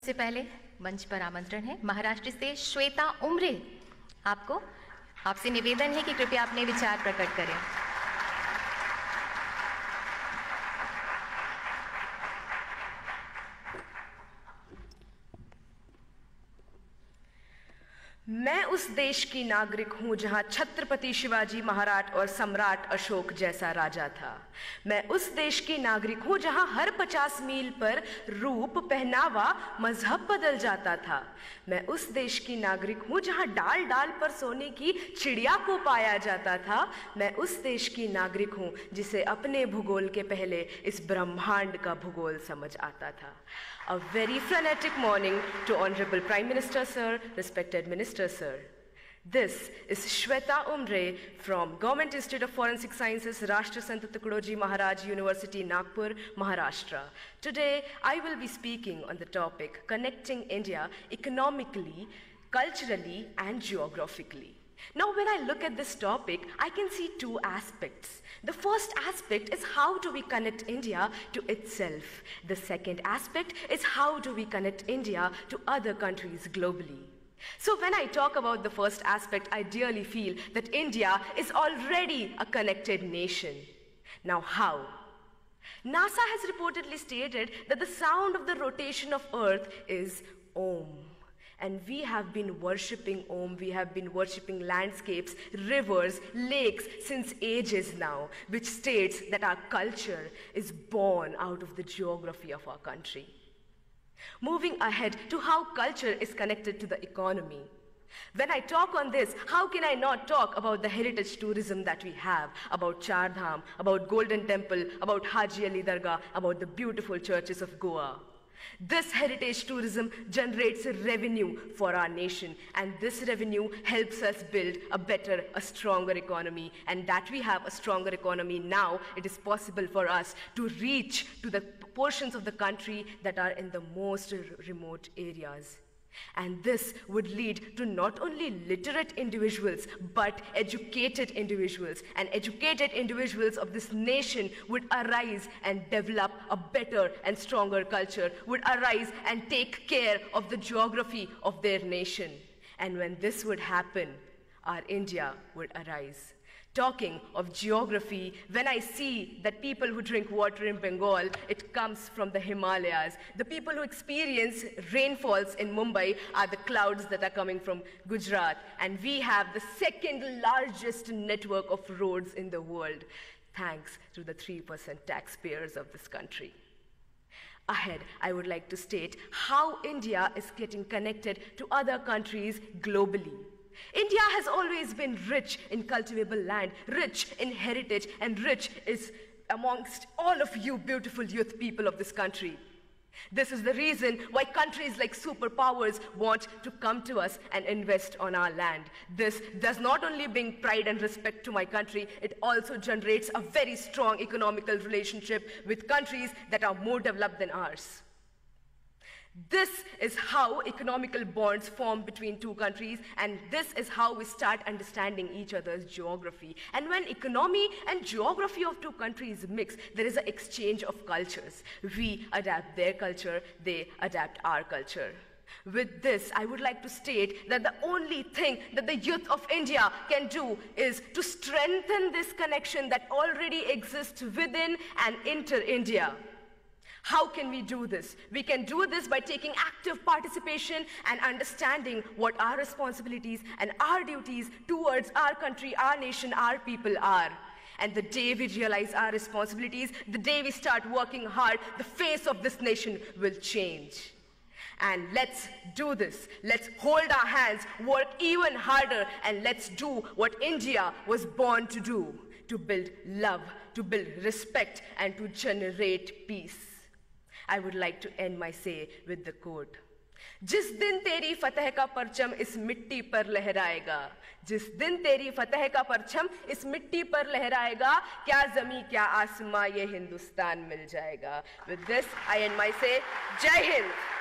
सबसे पहले मंच पर आमंत्रण है महाराष्ट्र से श्वेता उमरे। आपसे निवेदन है कि कृपया अपने विचार प्रकट करें। मैं उस देश की नागरिक हूं जहां छत्रपति शिवाजी महाराज और सम्राट अशोक जैसा राजा था। मैं उस देश की नागरिक हूं जहां हर 50 मील पर रूप, पहनावा, मजहब बदल जाता था। मैं उस देश की नागरिक हूं जहां डाल डाल पर सोने की चिड़िया को पाया जाता था। मैं उस देश की नागरिक हूं जिसे अपने भूगोल के पहले इस ब्रह्मांड का भूगोल समझ आता था। A very frenetic morning to Honorable Prime Minister Sir, respected Minister Sir. This is Shweta Umre from Government Institute of Forensic Sciences, Rashtra Sant Tukadoji Maharaj University, Nagpur, Maharashtra. Today, I will be speaking on the topic connecting India economically, culturally, and geographically. Now, when I look at this topic, I can see two aspects. The first aspect is how do we connect India to itself. The second aspect is how do we connect India to other countries globally. So when I talk about the first aspect, I dearly feel that India is already a connected nation. Now how? NASA has reportedly stated that the sound of the rotation of Earth is Om. And we have been worshipping Om, we have been worshipping landscapes, rivers, lakes since ages now, which states that our culture is born out of the geography of our country. Moving ahead to how culture is connected to the economy. When I talk on this, how can I not talk about the heritage tourism that we have, about Char Dham, about Golden Temple, about Haji Ali Dargah, about the beautiful churches of Goa. This heritage tourism generates a revenue for our nation, and this revenue helps us build a better, a stronger economy. And that we have a stronger economy now, it is possible for us to reach to the portions of the country that are in the most remote areas. And this would lead to not only literate individuals, but educated individuals. And educated individuals of this nation would arise and develop a better and stronger culture, would arise and take care of the geography of their nation. And when this would happen, our India would arise. Talking of geography, when I see that people who drink water in Bengal, it comes from the Himalayas. The people who experience rainfalls in Mumbai are the clouds that are coming from Gujarat. And we have the second largest network of roads in the world, thanks to the 3% taxpayers of this country. Ahead, I would like to state how India is getting connected to other countries globally. India has always been rich in cultivable land, rich in heritage, and rich is amongst all of you beautiful youth people of this country. This is the reason why countries like superpowers want to come to us and invest on our land. This does not only bring pride and respect to my country, it also generates a very strong economical relationship with countries that are more developed than ours. This is how economical bonds form between two countries, and this is how we start understanding each other's geography. And when economy and geography of two countries mix, there is an exchange of cultures. We adapt their culture, they adapt our culture. With this, I would like to state that the only thing that the youth of India can do is to strengthen this connection that already exists within and inter India. How can we do this? We can do this by taking active participation and understanding what our responsibilities and our duties towards our country, our nation, our people are. And the day we realize our responsibilities, the day we start working hard, the face of this nation will change. And let's do this. Let's hold our hands, work even harder, and let's do what India was born to do, to build love, to build respect, and to generate peace. I would like to end my say with the quote. जिस दिन तेरी फतह का परचम इस मिट्टी पर लहराएगा, जिस दिन तेरी फतह का परचम इस मिट्टी पर लहराएगा, क्या ज़मीं क्या आसमां ये हिंदुस्तान मिल जाएगा. With this, I end my say. Jai Hind.